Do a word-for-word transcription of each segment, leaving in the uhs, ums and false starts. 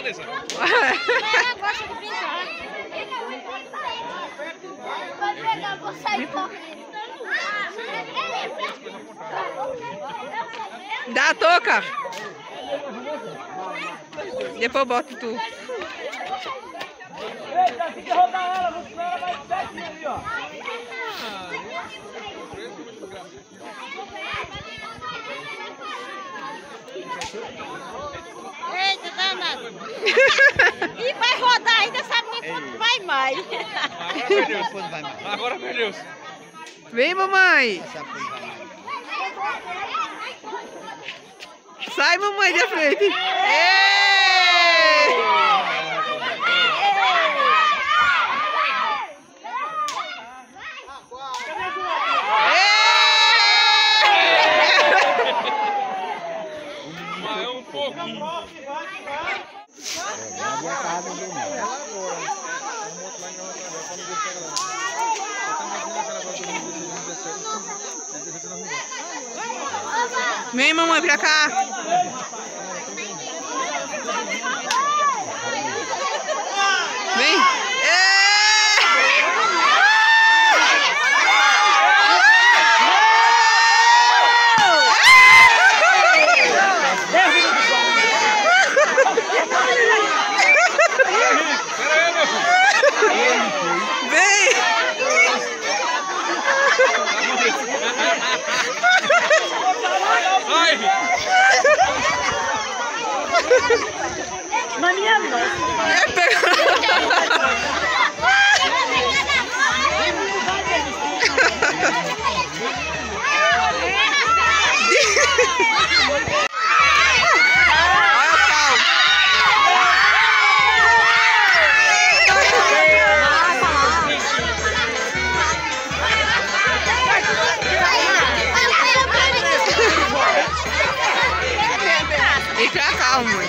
Vanessa? Ela gosta de brincar. Vai pegar, vou sair correndo. Dá a touca. Depois eu boto tu. Eita, tem que rodar ela, senão ela vai pertinho ali, ó. Eita, danado. E vai rodar ainda, sabe nem quanto vai mais. Agora perdeu. Vem, mamãe. Sai, mamãe, da frente. Ei! É um pouquinho. Vem, mamãe, pra cá. Vem. Na minha mão. E pra cá, mãe.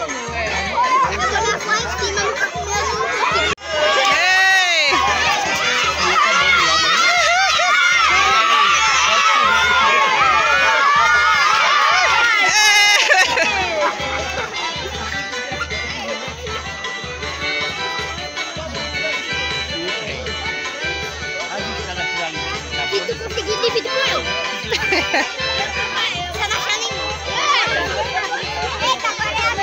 E tu conseguiu dividir com eu? Você não achou nenhum? Eita, agora é a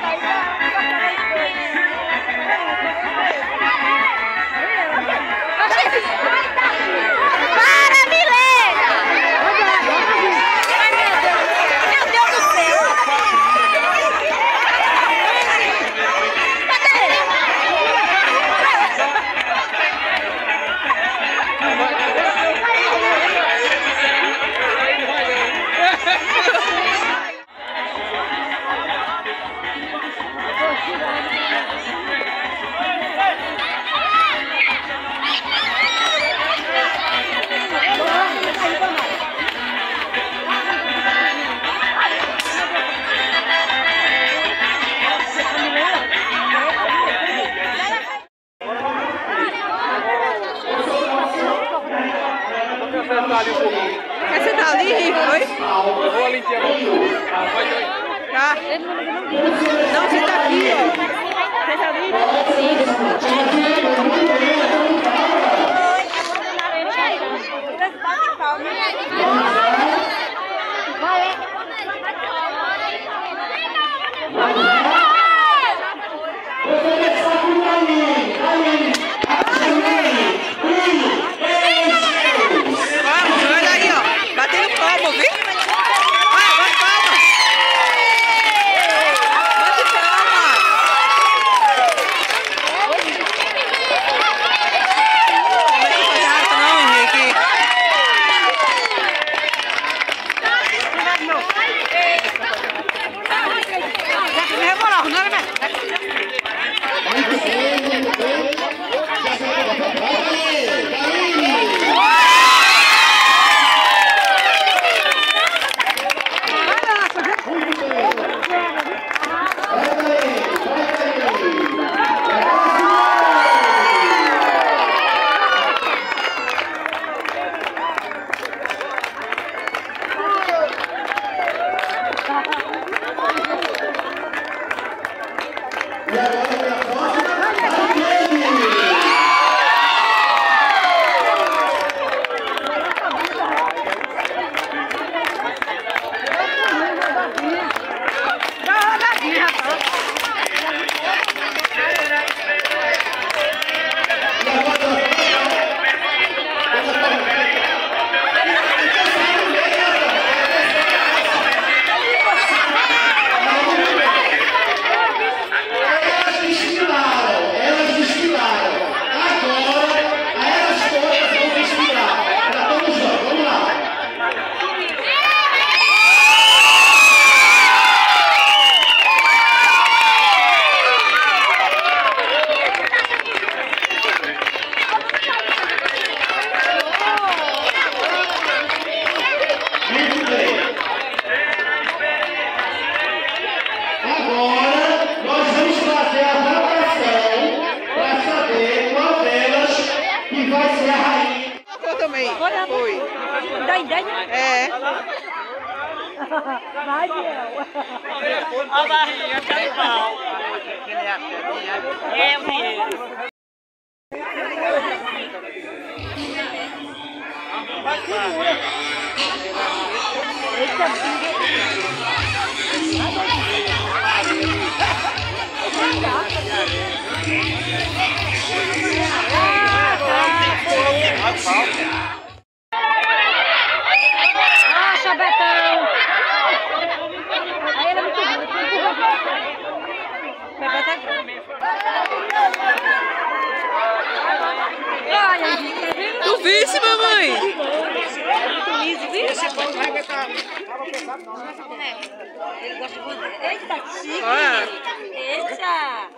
Para, Milena! Meu Deus do céu! Quer sentar ali, Rico? Oi? Eu vou ali em cima. Tá. Não, senta aqui, ó. Senta ali. Vamos, olha aí, ó. Batendo palma, viu? Vai, bate palma. Bate palma. Não vai fazer nada não, Henrique. Me rebolou, não é mesmo? Foi. Dá ideia? É. Vai, Biel. A barrinha, cai pau. É, menino. Acha, Betão! Aí ele é muito ruim. Betão é Tu visse, mamãe? muito liso, viu? Ele gosta de boné. Eita, chique! Olha. Eita!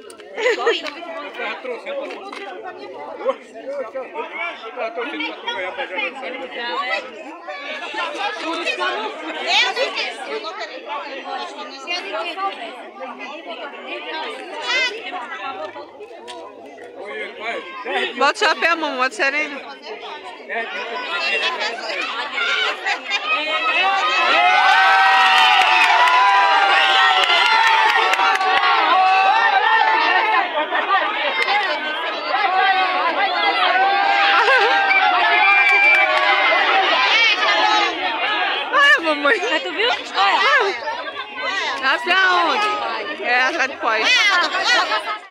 Bota o chapéu, mamãe, bota sereno. Olha, mamãe. Mas tu viu? Olha. Até onde? É era depois.